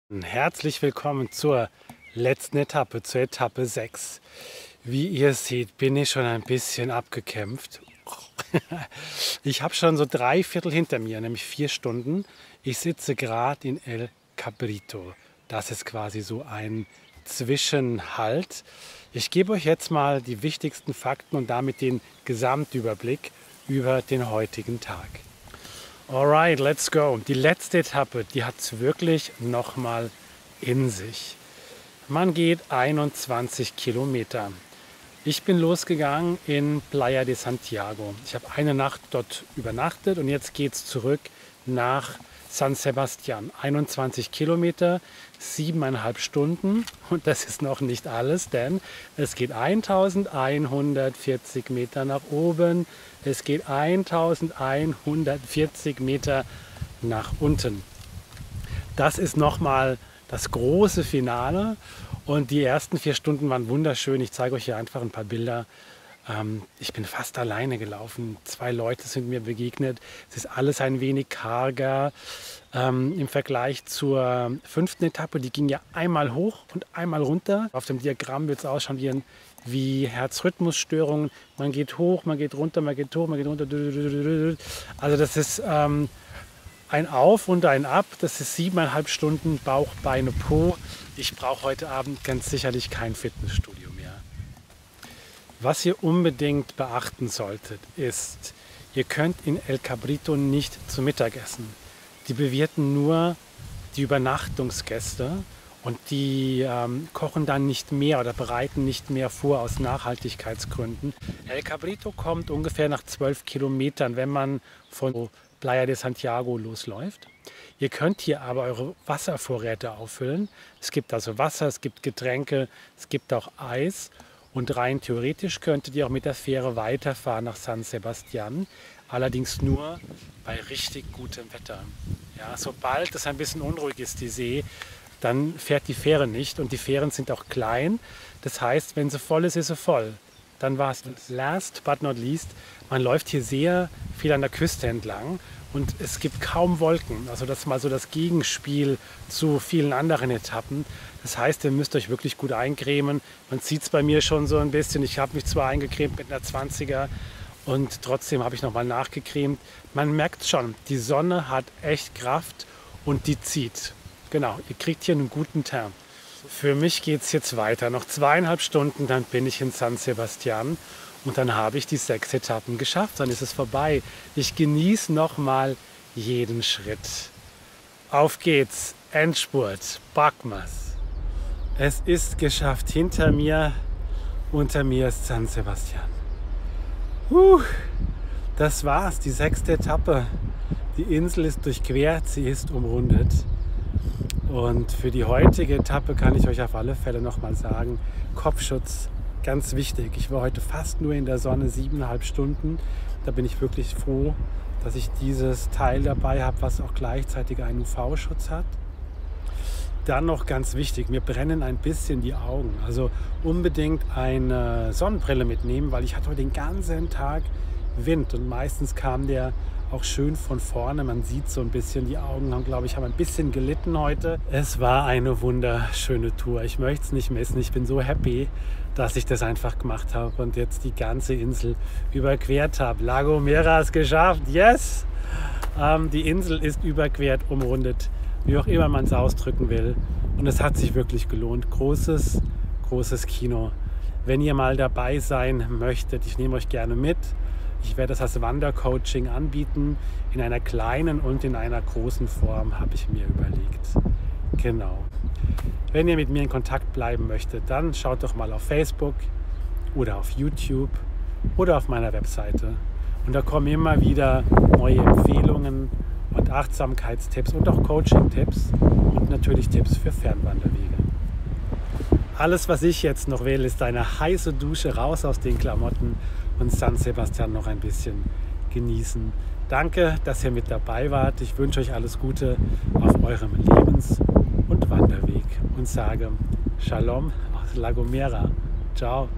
Herzlich willkommen zur letzten Etappe, zur Etappe 6. Wie ihr seht, bin ich schon ein bisschen abgekämpft. Ich habe schon so 3/4 hinter mir, nämlich 4 Stunden. Ich sitze gerade in El Cabrito. Das ist quasi so ein Zwischenhalt. Ich gebe euch jetzt mal die wichtigsten Fakten und damit den Gesamtüberblick über den heutigen Tag. Alright, let's go. Die letzte Etappe, die hat es wirklich nochmal in sich. Man geht 21 Kilometer. Ich bin losgegangen in Playa de Santiago. Ich habe eine Nacht dort übernachtet und jetzt geht es zurück nach San Sebastián. 21 Kilometer, 7,5 Stunden und das ist noch nicht alles, denn es geht 1140 Meter nach oben, es geht 1140 Meter nach unten. Das ist nochmal das große Finale und die ersten 4 Stunden waren wunderschön. Ich zeige euch hier einfach ein paar Bilder. Ich bin fast alleine gelaufen. 2 Leute sind mir begegnet. Es ist alles ein wenig karger im Vergleich zur 5. Etappe. Die ging ja einmal hoch und einmal runter. Auf dem Diagramm wird es ausschauen wie Herzrhythmusstörungen. Man geht hoch, man geht runter, man geht hoch, man geht runter. Also das ist ein Auf und ein Ab. Das ist 7,5 Stunden Bauch, Beine, Po. Ich brauche heute Abend ganz sicherlich kein Fitnessstudio mehr. Was ihr unbedingt beachten solltet, ist, ihr könnt in El Cabrito nicht zu Mittag essen. Die bewirten nur die Übernachtungsgäste und die kochen dann nicht mehr oder bereiten nicht mehr vor aus Nachhaltigkeitsgründen. El Cabrito kommt ungefähr nach 12 Kilometern, wenn man von Playa de Santiago losläuft. Ihr könnt hier aber eure Wasservorräte auffüllen. Es gibt also Wasser, es gibt Getränke, es gibt auch Eis. Und rein theoretisch könntet ihr auch mit der Fähre weiterfahren nach San Sebastián, allerdings nur bei richtig gutem Wetter. Ja, sobald es ein bisschen unruhig ist, die See, dann fährt die Fähre nicht und die Fähren sind auch klein. Das heißt, wenn sie voll ist, ist sie voll. Dann war es das. Last but not least, man läuft hier sehr viel an der Küste entlang und es gibt kaum Wolken. Also das ist mal so das Gegenspiel zu vielen anderen Etappen. Das heißt, ihr müsst euch wirklich gut eincremen. Man sieht es bei mir schon so ein bisschen. Ich habe mich zwar eingecremt mit einer 20er und trotzdem habe ich nochmal nachgecremt. Man merkt schon, die Sonne hat echt Kraft und die zieht. Genau, ihr kriegt hier einen guten Teint. Für mich geht es jetzt weiter. Noch 2,5 Stunden, dann bin ich in San Sebastián und dann habe ich die 6 Etappen geschafft. Dann ist es vorbei. Ich genieße nochmal jeden Schritt. Auf geht's, Endspurt, Bagmas. Es ist geschafft. Hinter mir, unter mir ist San Sebastián. Das war's, die 6. Etappe. Die Insel ist durchquert, sie ist umrundet. Und für die heutige Etappe kann ich euch auf alle Fälle nochmal sagen, Kopfschutz, ganz wichtig. Ich war heute fast nur in der Sonne, 7,5 Stunden. Da bin ich wirklich froh, dass ich dieses Teil dabei habe, was auch gleichzeitig einen UV-Schutz hat. Dann noch ganz wichtig, mir brennen ein bisschen die Augen. Also unbedingt eine Sonnenbrille mitnehmen, weil ich hatte heute den ganzen Tag Wind und meistens kam der auch schön von vorne. Man sieht so ein bisschen, die Augen haben, glaube ich, ein bisschen gelitten heute. Es war eine wunderschöne Tour. Ich möchte es nicht missen. Ich bin so happy, dass ich das einfach gemacht habe und jetzt die ganze Insel überquert habe. La Gomera ist geschafft. Yes! Die Insel ist überquert, umrundet, wie auch immer man es ausdrücken will. Und es hat sich wirklich gelohnt. Großes, großes Kino. Wenn ihr mal dabei sein möchtet, ich nehme euch gerne mit. Ich werde das als Wandercoaching anbieten. In einer kleinen und in einer großen Form, habe ich mir überlegt. Genau. Wenn ihr mit mir in Kontakt bleiben möchtet, dann schaut doch mal auf Facebook oder auf YouTube oder auf meiner Webseite. Und da kommen immer wieder neue Empfehlungen und Achtsamkeitstipps und auch Coaching-Tipps und natürlich Tipps für Fernwanderwege. Alles, was ich jetzt noch will, ist eine heiße Dusche, raus aus den Klamotten und San Sebastián noch ein bisschen genießen. Danke, dass ihr mit dabei wart. Ich wünsche euch alles Gute auf eurem Lebens- und Wanderweg und sage Shalom aus La Gomera. Ciao.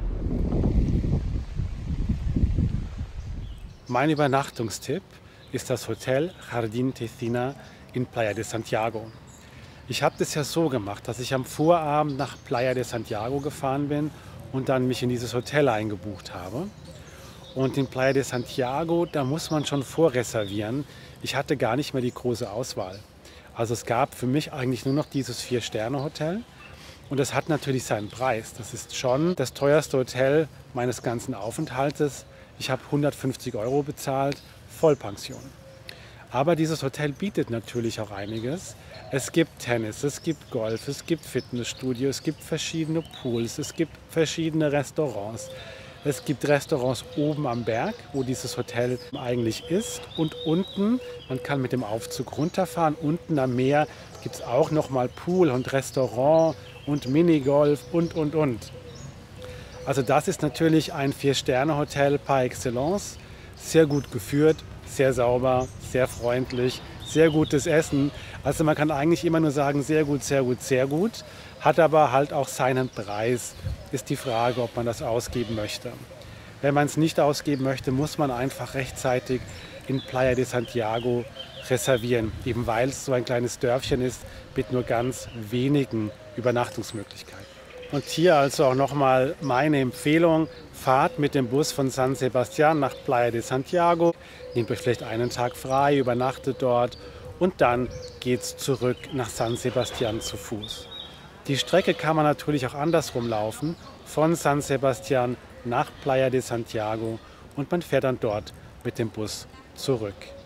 Mein Übernachtungstipp ist das Hotel Jardín Tesina in Playa de Santiago. Ich habe das ja so gemacht, dass ich am Vorabend nach Playa de Santiago gefahren bin und dann mich in dieses Hotel eingebucht habe. Und in Playa de Santiago, da muss man schon vorreservieren. Ich hatte gar nicht mehr die große Auswahl. Also es gab für mich eigentlich nur noch dieses 4-Sterne-Hotel. Und das hat natürlich seinen Preis. Das ist schon das teuerste Hotel meines ganzen Aufenthaltes. Ich habe 150 € bezahlt, Vollpension. Aber dieses Hotel bietet natürlich auch einiges. Es gibt Tennis, es gibt Golf, es gibt Fitnessstudio, es gibt verschiedene Pools, es gibt verschiedene Restaurants. Es gibt Restaurants oben am Berg, wo dieses Hotel eigentlich ist. Und unten, man kann mit dem Aufzug runterfahren, unten am Meer gibt es auch nochmal Pool und Restaurant und Minigolf und. Also das ist natürlich ein 4-Sterne-Hotel par excellence. Sehr gut geführt, sehr sauber, sehr freundlich, sehr gutes Essen. Also man kann eigentlich immer nur sagen, sehr gut, sehr gut, sehr gut. Hat aber halt auch seinen Preis. Ist die Frage, ob man das ausgeben möchte. Wenn man es nicht ausgeben möchte, muss man einfach rechtzeitig in Playa de Santiago reservieren. Eben weil es so ein kleines Dörfchen ist mit nur ganz wenigen Übernachtungsmöglichkeiten. Und hier also auch nochmal meine Empfehlung, fahrt mit dem Bus von San Sebastián nach Playa de Santiago, nehmt euch vielleicht einen Tag frei, übernachtet dort und dann geht es zurück nach San Sebastián zu Fuß. Die Strecke kann man natürlich auch andersrum laufen, von San Sebastián nach Playa de Santiago und man fährt dann dort mit dem Bus zurück.